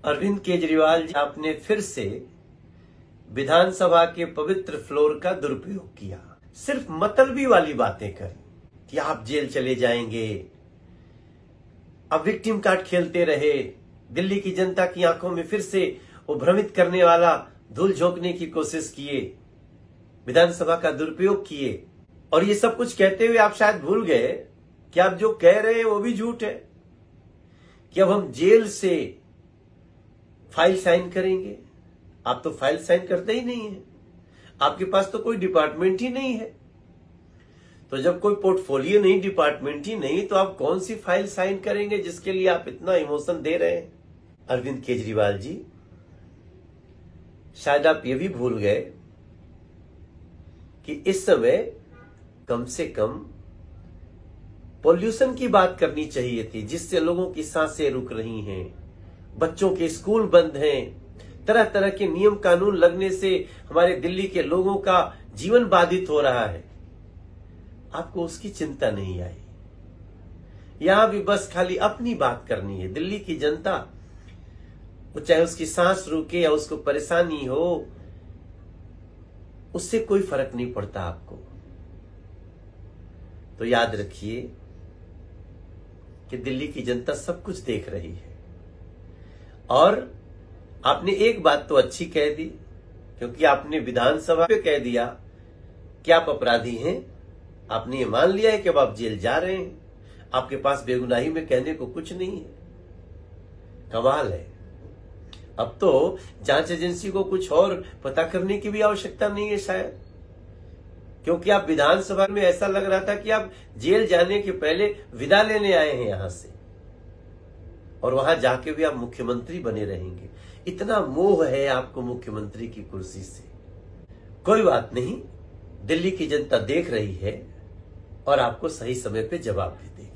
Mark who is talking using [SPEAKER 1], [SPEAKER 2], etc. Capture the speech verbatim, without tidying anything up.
[SPEAKER 1] अरविंद केजरीवाल जी, आपने फिर से विधानसभा के पवित्र फ्लोर का दुरुपयोग किया। सिर्फ मतलबी वाली बातें करी कि आप जेल चले जाएंगे, अब विक्टिम कार्ड खेलते रहे, दिल्ली की जनता की आंखों में फिर से वो भ्रमित करने वाला धूल झोंकने की कोशिश किए, विधानसभा का दुरुपयोग किए। और ये सब कुछ कहते हुए आप शायद भूल गए कि आप जो कह रहे हैं वो भी झूठ है, कि अब हम जेल से फाइल साइन करेंगे। आप तो फाइल साइन करते ही नहीं है, आपके पास तो कोई डिपार्टमेंट ही नहीं है। तो जब कोई पोर्टफोलियो नहीं, डिपार्टमेंट ही नहीं, तो आप कौन सी फाइल साइन करेंगे जिसके लिए आप इतना इमोशन दे रहे हैं? अरविंद केजरीवाल जी, शायद आप ये भी भूल गए कि इस समय कम से कम पॉल्यूशन की बात करनी चाहिए थी, जिससे लोगों की सांसें रुक रही हैं, बच्चों के स्कूल बंद हैं, तरह तरह के नियम कानून लगने से हमारे दिल्ली के लोगों का जीवन बाधित हो रहा है। आपको उसकी चिंता नहीं आई। यहां भी बस खाली अपनी बात करनी है। दिल्ली की जनता, वो चाहे उसकी सांस रुके या उसको परेशानी हो, उससे कोई फर्क नहीं पड़ता आपको। तो याद रखिए कि दिल्ली की जनता सब कुछ देख रही है। और आपने एक बात तो अच्छी कह दी, क्योंकि आपने विधानसभा पे कह दिया कि आप अपराधी हैं। आपने ये मान लिया है कि अब आप जेल जा रहे हैं, आपके पास बेगुनाही में कहने को कुछ नहीं है। कमाल है। अब तो जांच एजेंसी को कुछ और पता करने की भी आवश्यकता नहीं है शायद, क्योंकि आप विधानसभा में ऐसा लग रहा था कि आप जेल जाने के पहले विदा लेने आए हैं यहां से, और वहां जाके भी आप मुख्यमंत्री बने रहेंगे। इतना मोह है आपको मुख्यमंत्री की कुर्सी से। कोई बात नहीं, दिल्ली की जनता देख रही है और आपको सही समय पे जवाब भी देगी।